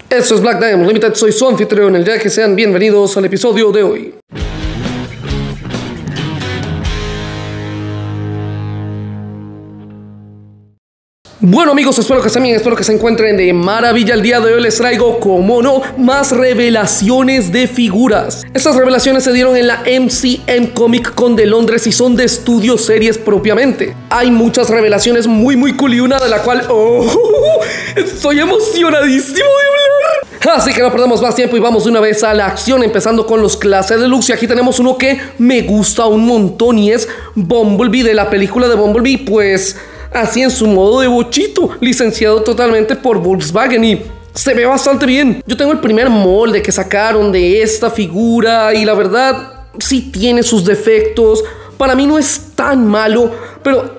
Esto es Black Diamond Limited, soy su anfitrión, el Jack, que sean bienvenidos al episodio de hoy. Bueno amigos, espero que estén bien, espero que se encuentren de maravilla. El día de hoy les traigo, como no, más revelaciones de figuras. Estas revelaciones se dieron en la MCM Comic Con de Londres y son de Studio Series propiamente. Hay muchas revelaciones muy cool y una de la cual estoy emocionadísimo de hablar. Así que no perdamos más tiempo y vamos de una vez a la acción, empezando con los clases deluxe. Y aquí tenemos uno que me gusta un montón y es Bumblebee, de la película de Bumblebee, pues así en su modo de bochito, licenciado totalmente por Volkswagen, y se ve bastante bien. Yo tengo el primer molde que sacaron de esta figura y la verdad sí tiene sus defectos. Para mí no es tan malo, pero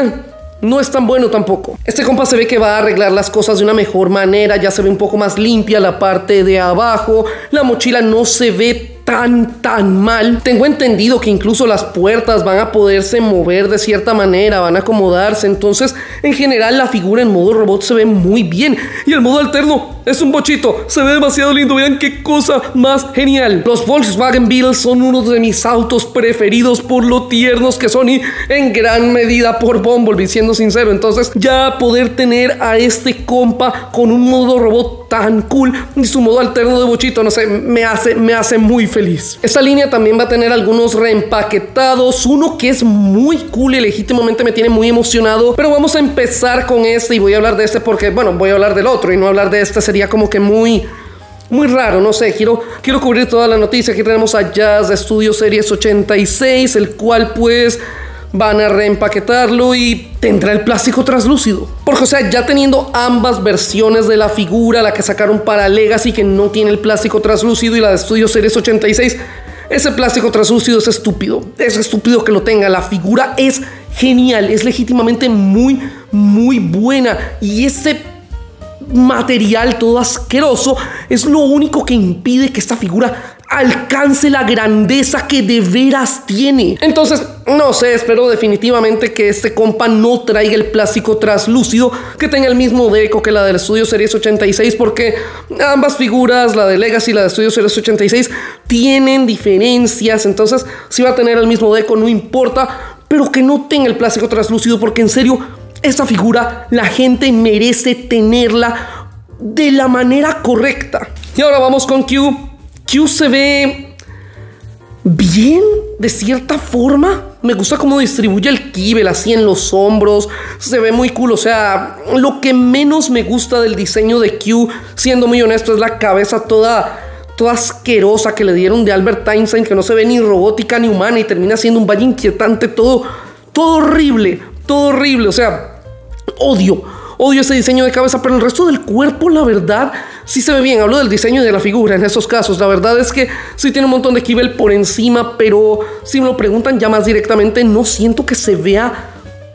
no es tan bueno tampoco. Este compa se ve que va a arreglar las cosas de una mejor manera. Ya se ve un poco más limpia la parte de abajo. La mochila no se ve tan mal. Tengo entendido que incluso las puertas van a poderse mover de cierta manera, van a acomodarse. Entonces, en general, la figura en modo robot se ve muy bien. Y el modo alterno es un bochito, se ve demasiado lindo. Vean qué cosa más genial. Los Volkswagen Beetle son uno de mis autos preferidos por lo tiernos que son y en gran medida por Bumblebee, siendo sincero. Entonces, ya poder tener a este compa con un modo robot tan cool y su modo alterno de bochito, no sé, me hace muy feliz. Esta línea también va a tener algunos reempaquetados, uno que es muy cool y legítimamente me tiene muy emocionado, pero vamos a empezar con este y voy a hablar de este porque, bueno, voy a hablar del otro y no hablar de este sería como que muy raro, no sé, quiero cubrir toda la noticia. Aquí tenemos a Jazz de Studio Series 86, el cual pues van a reempaquetarlo y tendrá el plástico translúcido. Porque, o sea, ya teniendo ambas versiones de la figura, la que sacaron para Legacy, que no tiene el plástico translúcido, y la de Studio Series 86, ese plástico translúcido es estúpido. Es estúpido que lo tenga. La figura es genial, es legítimamente muy buena. Y ese material todo asqueroso es lo único que impide que esta figura alcance la grandeza que de veras tiene. Entonces, no sé, espero definitivamente que este compa no traiga el plástico translúcido, que tenga el mismo deco que la del Studio Series 86, porque ambas figuras, la de Legacy y la de Studio Series 86, tienen diferencias. Entonces, si va a tener el mismo deco, no importa, pero que no tenga el plástico translúcido, porque en serio, esta figura la gente merece tenerla de la manera correcta. Y ahora vamos con Q. Q se ve bien, de cierta forma. Me gusta cómo distribuye el kibble así en los hombros. Se ve muy cool. O sea, lo que menos me gusta del diseño de Q, siendo muy honesto, es la cabeza toda asquerosa que le dieron de Albert Einstein, que no se ve ni robótica ni humana y termina siendo un valle inquietante. Todo horrible. O sea, odio ese diseño de cabeza, pero el resto del cuerpo, la verdad, sí se ve bien. Hablo del diseño de la figura en esos casos. La verdad es que sí tiene un montón de kibble por encima, pero si me lo preguntan ya más directamente, no siento que se vea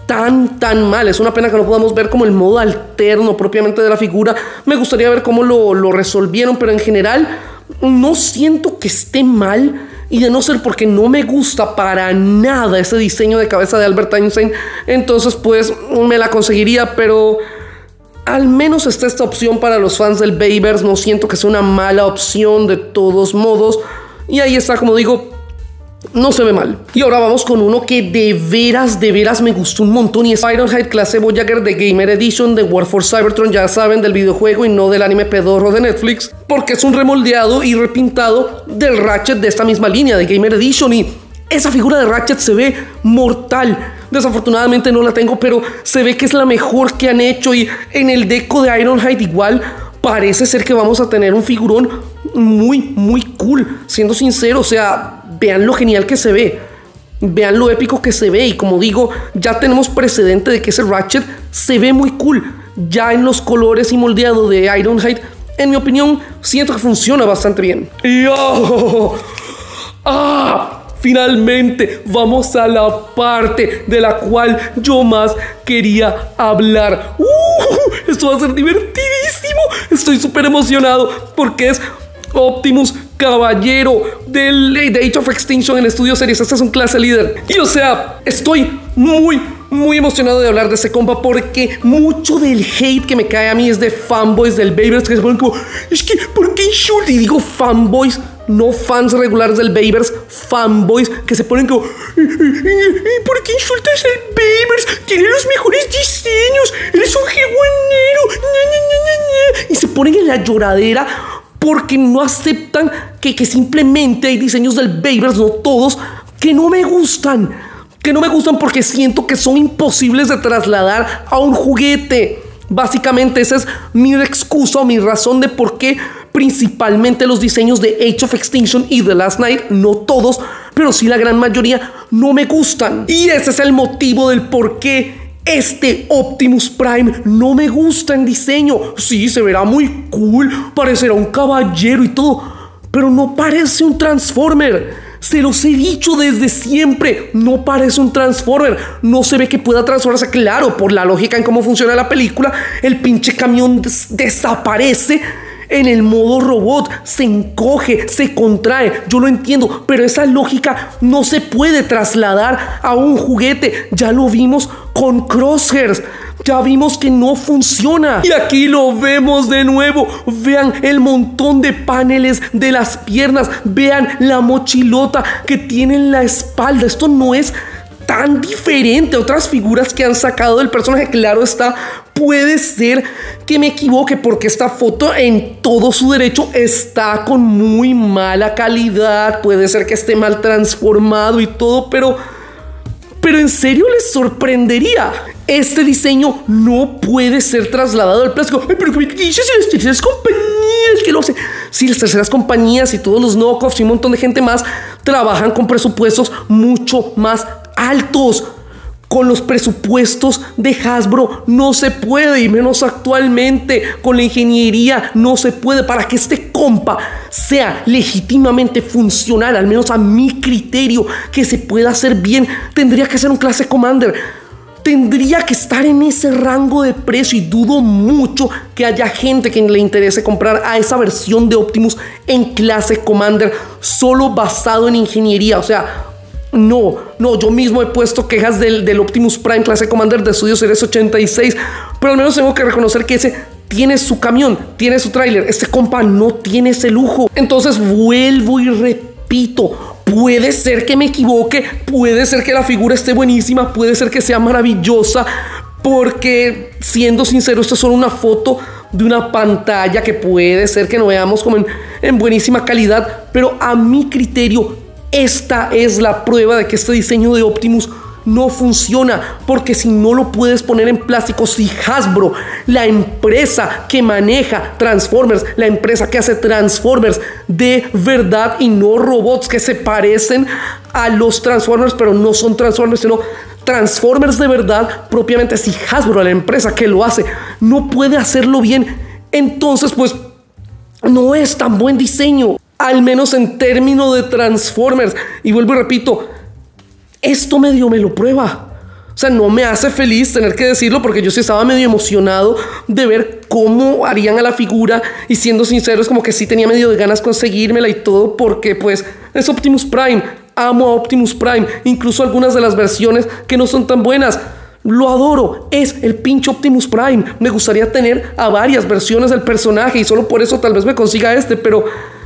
tan mal. Es una pena que no podamos ver como el modo alterno propiamente de la figura. Me gustaría ver cómo lo resolvieron, pero en general no siento que esté mal. Y de no ser porque no me gusta para nada ese diseño de cabeza de Albert Einstein, entonces pues me la conseguiría, pero al menos está esta opción para los fans del Bayverse. No siento que sea una mala opción de todos modos. Y ahí está, como digo, no se ve mal. Y ahora vamos con uno que de veras me gustó un montón, y es Ironhide clase Voyager de Gamer Edition de War for Cybertron. Ya saben, del videojuego y no del anime pedorro de Netflix, porque es un remoldeado y repintado del Ratchet de esta misma línea de Gamer Edition. Y esa figura de Ratchet se ve mortal. Desafortunadamente no la tengo, pero se ve que es la mejor que han hecho. Y en el deco de Ironhide igual parece ser que vamos a tener un figurón muy cool. Siendo sincero, o sea, vean lo genial que se ve, vean lo épico que se ve. Y como digo, ya tenemos precedente de que ese Ratchet se ve muy cool. Ya en los colores y moldeado de Ironhide, en mi opinión, siento que funciona bastante bien. Y finalmente vamos a la parte de la cual yo más quería hablar. Esto va a ser divertidísimo. Estoy súper emocionado porque es Optimus Caballero del Age of Extinction en Studio Series. Este es un clase líder. Y o sea, estoy muy muy emocionado de hablar de ese compa porque mucho del hate que me cae a mí es de fanboys del Bayverse que se ponen como, es que, ¿por qué insulta? Y digo fanboys, no fans regulares del Bayverse, fanboys que se ponen como, ¿por qué insultas al Bayverse? Tiene los mejores diseños, eres un jeguanero, y se ponen en la lloradera porque no aceptan que simplemente hay diseños del Bayverse, no todos, que no me gustan. Que no me gustan porque siento que son imposibles de trasladar a un juguete. Básicamente esa es mi excusa o mi razón de por qué principalmente los diseños de Age of Extinction y The Last Night, no todos, pero sí la gran mayoría, no me gustan. Y ese es el motivo del por qué este Optimus Prime no me gusta en diseño. Sí, se verá muy cool, parecerá un caballero y todo, pero no parece un Transformer. Se los he dicho desde siempre, no parece un Transformer, no se ve que pueda transformarse. Claro, por la lógica en cómo funciona la película, el pinche camión desaparece en el modo robot, se encoge, se contrae, yo lo entiendo, pero esa lógica no se puede trasladar a un juguete. Ya lo vimos con Crosshairs. Ya vimos que no funciona. Y aquí lo vemos de nuevo. Vean el montón de paneles de las piernas. Vean la mochilota que tiene en la espalda. Esto no es tan diferente a otras figuras que han sacado del personaje. Claro está, puede ser que me equivoque porque esta foto en todo su derecho está con muy mala calidad. Puede ser que esté mal transformado y todo, pero en serio les sorprendería. Este diseño no puede ser trasladado al plástico. Ay, pero ¿qué dices si las terceras compañías que lo hacen? Si las terceras compañías y todos los knockoffs y un montón de gente más trabajan con presupuestos mucho más altos. Con los presupuestos de Hasbro no se puede, y menos actualmente. Con la ingeniería no se puede. Para que este compa sea legítimamente funcional, al menos a mi criterio, que se pueda hacer bien, tendría que ser un clase Commander. Tendría que estar en ese rango de precio, y dudo mucho que haya gente que le interese comprar a esa versión de Optimus en clase Commander solo basado en ingeniería. O sea, no, yo mismo he puesto quejas del Optimus Prime clase Commander de Studio Series 86, pero al menos tengo que reconocer que ese tiene su camión, tiene su tráiler. Este compa no tiene ese lujo. Entonces vuelvo y repito, puede ser que me equivoque, puede ser que la figura esté buenísima, puede ser que sea maravillosa, porque siendo sincero, esto es solo una foto de una pantalla que puede ser que no veamos como en buenísima calidad, pero a mi criterio esta es la prueba de que este diseño de Optimus no funciona, porque si no lo puedes poner en plástico, si Hasbro, la empresa que maneja Transformers, la empresa que hace Transformers de verdad y no robots que se parecen a los Transformers pero no son Transformers sino Transformers de verdad propiamente, si Hasbro, la empresa que lo hace, no puede hacerlo bien, entonces pues no es tan buen diseño, al menos en términos de Transformers. Y vuelvo y repito, esto medio me lo prueba. O sea, no me hace feliz tener que decirlo, porque yo sí estaba medio emocionado de ver cómo harían a la figura, y siendo sinceros, como que sí tenía medio de ganas conseguírmela y todo, porque pues es Optimus Prime. Amo a Optimus Prime, incluso algunas de las versiones que no son tan buenas. Lo adoro, es el pinche Optimus Prime. Me gustaría tener a varias versiones del personaje y solo por eso tal vez me consiga este, pero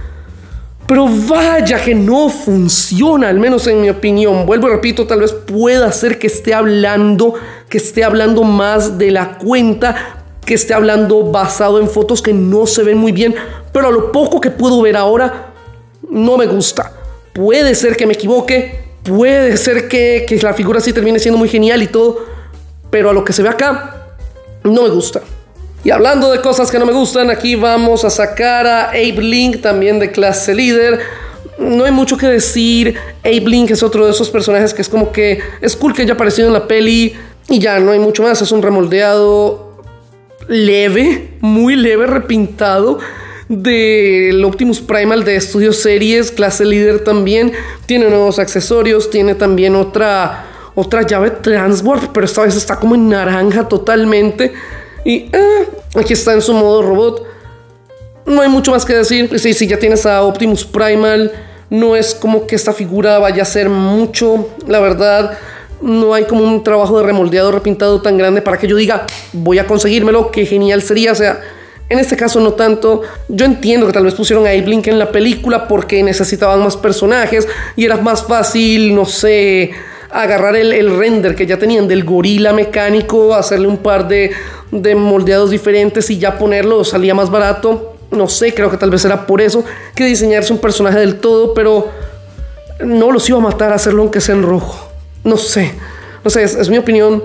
vaya que no funciona, al menos en mi opinión. Vuelvo y repito, tal vez pueda ser que esté hablando más de la cuenta, que esté hablando basado en fotos que no se ven muy bien, pero a lo poco que puedo ver ahora, no me gusta. Puede ser que me equivoque, puede ser que la figura sí termine siendo muy genial y todo, pero a lo que se ve acá, no me gusta. Y hablando de cosas que no me gustan, aquí vamos a sacar a Abe Lincoln, también de clase líder. No hay mucho que decir. Abe Lincoln es otro de esos personajes que es como que es cool que haya aparecido en la peli y ya, no hay mucho más. Es un remoldeado leve, muy leve, repintado del Optimus Primal de Studio Series, clase líder también. Tiene nuevos accesorios, tiene también otra llave Transwarp, pero esta vez está como en naranja totalmente. Y aquí está en su modo robot. No hay mucho más que decir. Sí, ya tienes a Optimus Primal. No es como que esta figura vaya a ser mucho, la verdad. No hay como un trabajo de remoldeado, repintado tan grande para que yo diga, voy a conseguírmelo, qué genial sería. O sea, en este caso no tanto. Yo entiendo que tal vez pusieron a Abe Lincoln en la película porque necesitaban más personajes y era más fácil, no sé, agarrar el render que ya tenían del gorila mecánico, hacerle un par de moldeados diferentes y ya ponerlo, salía más barato. No sé, creo que tal vez era por eso que diseñarse un personaje del todo, pero no los iba a matar a hacerlo aunque sea en rojo. No sé, es mi opinión.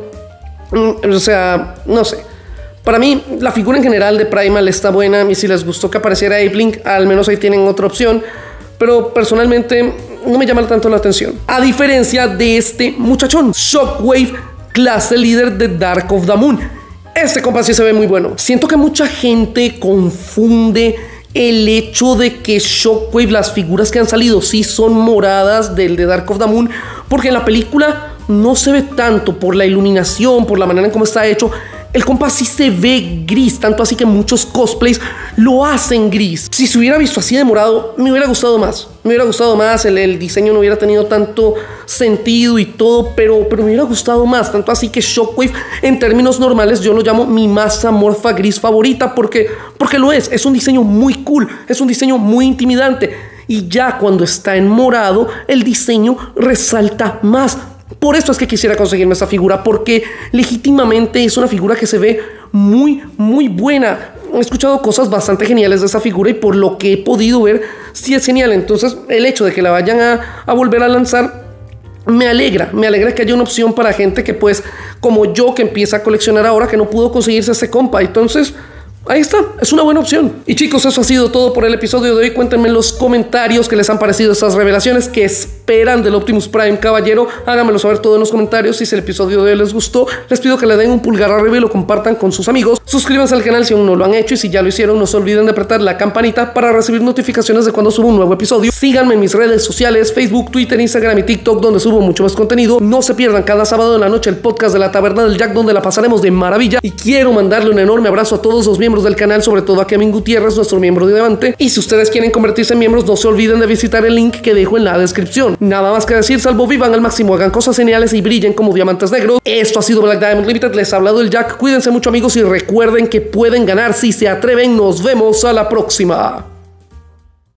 O sea, no sé. Para mí, la figura en general de Primal está buena y si les gustó que apareciera Abe Lincoln, al menos ahí tienen otra opción. Pero personalmente no me llama tanto la atención. A diferencia de este muchachón, Shockwave, clase líder de Dark of the Moon. Este compa sí se ve muy bueno. Siento que mucha gente confunde el hecho de que Shockwave, las figuras que han salido, sí son moradas del de Dark of the Moon, porque en la película no se ve tanto por la iluminación, por la manera en cómo está hecho. El compa sí se ve gris, tanto así que muchos cosplays lo hacen gris. Si se hubiera visto así de morado, me hubiera gustado más. Me hubiera gustado más, el diseño no hubiera tenido tanto sentido y todo, pero me hubiera gustado más. Tanto así que Shockwave, en términos normales, yo lo llamo mi masa morfa gris favorita porque lo es. Es un diseño muy cool, es un diseño muy intimidante. Y ya cuando está en morado, el diseño resalta más. Por esto es que quisiera conseguirme esta figura, porque legítimamente es una figura que se ve muy, muy buena. He escuchado cosas bastante geniales de esta figura y por lo que he podido ver, sí es genial. Entonces, el hecho de que la vayan a volver a lanzar, me alegra que haya una opción para gente que pues, como yo, que empieza a coleccionar ahora, que no pudo conseguirse este compa. Entonces, ahí está, es una buena opción. Y chicos, eso ha sido todo por el episodio de hoy. Cuéntenme en los comentarios qué les han parecido estas revelaciones, qué esperan del Optimus Prime caballero. Háganmelo saber todo en los comentarios. Si el episodio de hoy les gustó, les pido que le den un pulgar arriba y lo compartan con sus amigos. Suscríbanse al canal si aún no lo han hecho y si ya lo hicieron, no se olviden de apretar la campanita para recibir notificaciones de cuando subo un nuevo episodio. Síganme en mis redes sociales, Facebook, Twitter, Instagram y TikTok, donde subo mucho más contenido. No se pierdan cada sábado en la noche el podcast de la Taberna del Jack, donde la pasaremos de maravilla. Y quiero mandarle un enorme abrazo a todos los miembros del canal, sobre todo a Kevin Gutiérrez, nuestro miembro de Diamante. Y si ustedes quieren convertirse en miembros, no se olviden de visitar el link que dejo en la descripción. Nada más que decir, salvo vivan al máximo, hagan cosas geniales y brillen como diamantes negros. Esto ha sido Black Diamond Limited, les ha hablado el Jack. Cuídense mucho, amigos, y recuerden que pueden ganar si se atreven. Nos vemos a la próxima.